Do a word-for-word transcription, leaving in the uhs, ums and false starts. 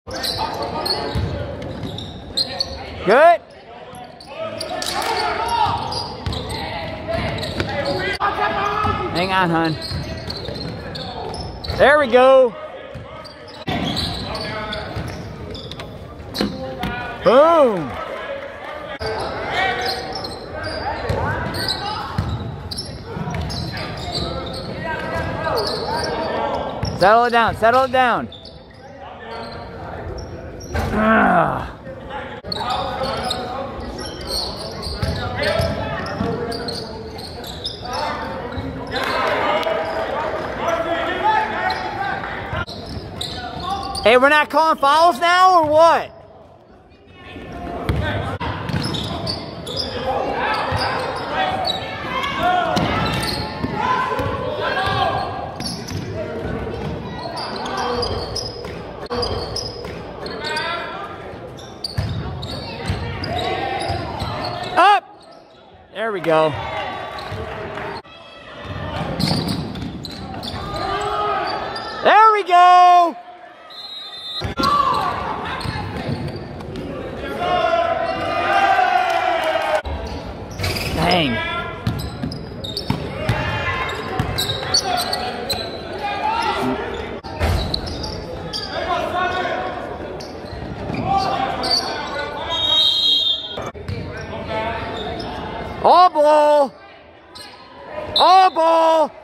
Good. Hang on, hon. There we go. Boom. Settle it down, settle it down. Ugh. Hey, we're not calling fouls now, or what? Up! There we go. There we go! Dang. All ball! All ball!